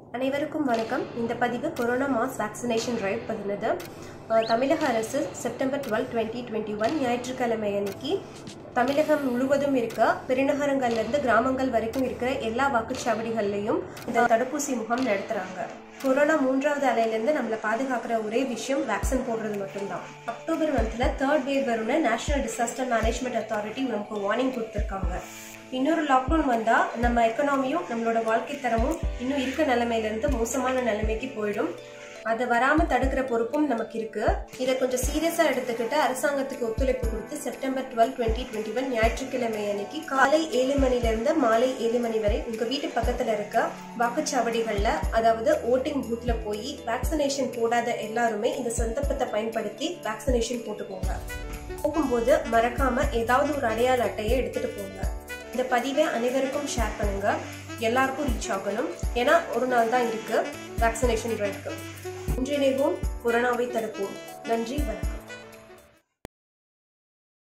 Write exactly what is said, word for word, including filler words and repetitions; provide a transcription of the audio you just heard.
அனைவருக்கும் வணக்கம். இந்த பதிவு கொரோனா மாஸ் வேக்சினேஷன் டிரைவ் பதினது. தமிழக அரசு September twelve twenty twenty one ஞாயிற்றுக்கிழமை அன்னைக்கு தமிழகம் முழுவதும் இருக்க பெருநகரங்கள்லேருந்து கிராமங்கள் வரைக்கும் இருக்கிற எல்லா வாக்குச்சாவடிகள்லையும் இந்த தடுப்பூசி முகாம் நடத்துகிறாங்க. கொரோனா மூன்றாவது அலையிலேருந்து நம்மளை பாதுகாக்கிற ஒரே விஷயம் வேக்சின் போடுறது மட்டும்தான். அக்டோபர் மந்த்தில் தேர்ட் வேவ் வரும்னு நேஷனல் டிசாஸ்டர் மேனேஜ்மெண்ட் அத்தாரிட்டி நமக்கு வார்னிங் கொடுத்துருக்காங்க. இன்னொரு லாக்டவுன் வந்தால் நம்ம எக்கனாமியும் நம்மளோட வாழ்க்கை தரமும் இன்னும் இருக்க நிலைமையிலேருந்து மோசமான நிலைமைக்கு போயிடும். அதை வராமல் தடுக்கிற பொறுப்பும் நமக்கு இருக்கு. இதை கொஞ்சம் சீரியஸாக எடுத்துக்கிட்டு அரசாங்கத்துக்கு ஒத்துழைப்பு கொடுத்து September twelve twenty twenty one ஞாயிற்றுக்கிழமை அன்னைக்கு காலை ஏழு மணிலேருந்து மாலை ஏழு மணி வரை உங்கள் வீட்டு பக்கத்தில் இருக்க வாக்குச்சாவடிகளில், அதாவது ஓட்டிங் பூத்தில் போய் வேக்சினேஷன் போடாத எல்லாருமே இந்த சந்தர்ப்பத்தை பயன்படுத்தி வேக்சினேஷன் போட்டுக்கோங்க. போகும்போது மறக்காம ஏதாவது ஒரு அடையாள அட்டையை எடுத்துட்டு போங்க. இந்த பதிவை அனைவருக்கும் ஷேர் பண்ணுங்க. எல்லாருக்கும் ரீச் ஆகணும். ஏன்னா ஒரு நாள் தான் இருக்கு வேக்சினேஷன் டிரைவ்க்கு. ஒன்றிணைவோம், கொரோனாவை தடுப்போம். நன்றி, வணக்கம்.